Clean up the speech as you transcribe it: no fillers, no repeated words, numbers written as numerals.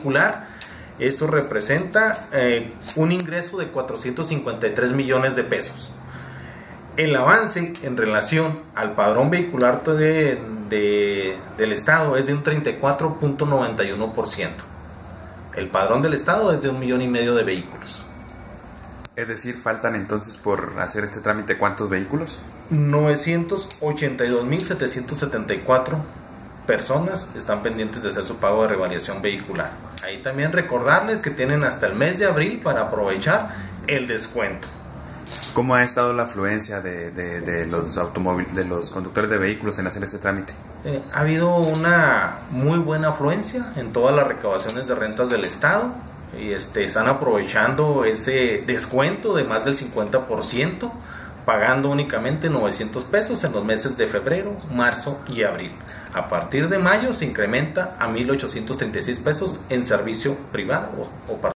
vehicular. Esto representa un ingreso de 453 millones de pesos. El avance en relación al padrón vehicular del Estado es de un 34.91%. El padrón del Estado es de 1,5 millones de vehículos. Es decir, faltan entonces por hacer este trámite, ¿cuántos vehículos? 982.774 personas están pendientes de hacer su pago de revalidación vehicular. Ahí también recordarles que tienen hasta el mes de abril para aprovechar el descuento. ¿Cómo ha estado la afluencia de los conductores de vehículos en hacer este trámite? Ha habido una muy buena afluencia en todas las recaudaciones de rentas del Estado y están aprovechando ese descuento de más del 50%, pagando únicamente 900 pesos en los meses de febrero, marzo y abril. A partir de mayo se incrementa a 1,836 pesos en servicio privado o particular.